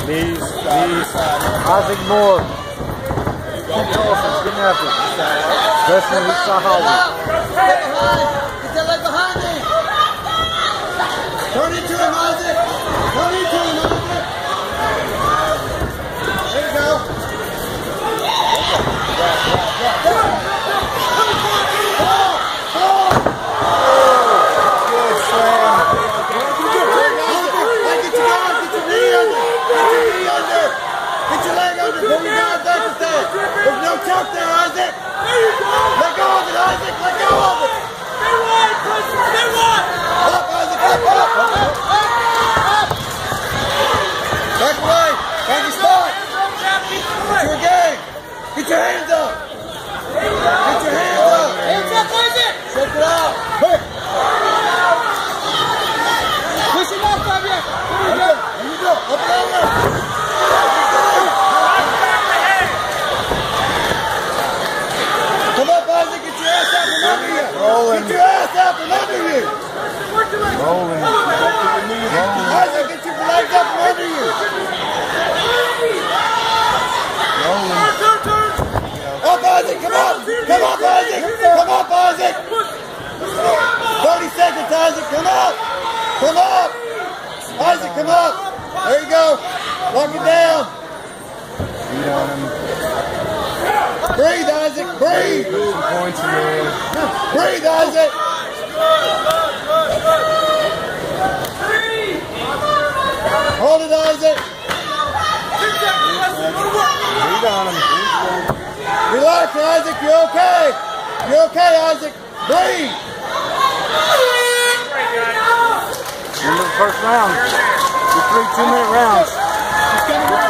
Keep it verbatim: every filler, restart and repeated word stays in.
Knees, knees. Isaac Moore. Getting after it. Preston, Oosahwee. Get behind. Get that leg behind him. Turn into him, Isaac. Turn into him, Isaac. There you go. Good slam. Get your leg under. Pull your guard back with that. There's no choke there, Isaac. Let go of it, Isaac. Let go of it. Stay wide, Preston. Stay wide. Up, Isaac. Up, up, up, up. Back away. Find your spot. Get your game. Get your hands up. Get your hands up. Hands up, Isaac. Shake it out. Quick. Push him off, Fabian. There you go. There you go. Up and over. Come up, Isaac. Get your ass out from under you. Rolling. Get your ass out from under you. Rolling. Rolling. Isaac, get your legs up from under you. Rolling. Up, Isaac. Come up. Come up, Isaac. Come up, Isaac. thirty seconds, Isaac. Come up. Come up. Isaac, come up. There you go. Lock it down. Beat on him. Breathe, Isaac. Breathe. Some points in there. Breathe, Isaac. Hold it, Isaac. Beat on him. Relax, Isaac. You're okay. You're okay, Isaac. Breathe. End of the first round. Two three two minute rounds.